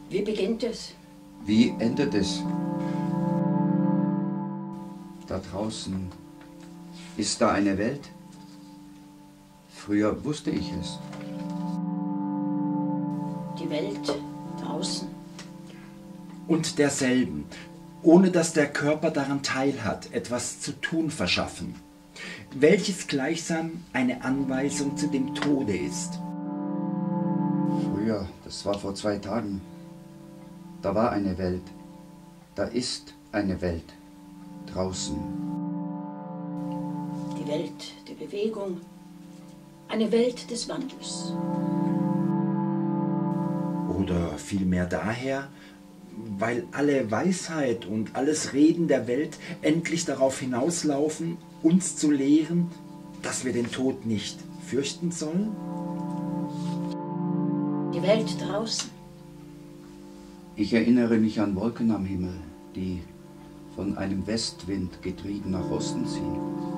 Wie beginnt es? Wie endet es? Da draußen, ist da eine Welt? Früher wusste ich es. Die Welt draußen. Und derselben, ohne dass der Körper daran teilhat, etwas zu tun verschaffen, welches gleichsam eine Anweisung zu dem Tode ist. Früher, das war vor 2 Tagen, da war eine Welt, da ist eine Welt, draußen. Die Welt der Bewegung, eine Welt des Wandels. Oder vielmehr daher, weil alle Weisheit und alles Reden der Welt endlich darauf hinauslaufen, uns zu lehren, dass wir den Tod nicht fürchten sollen? Die Welt draußen. Ich erinnere mich an Wolken am Himmel, die von einem Westwind getrieben nach Osten ziehen.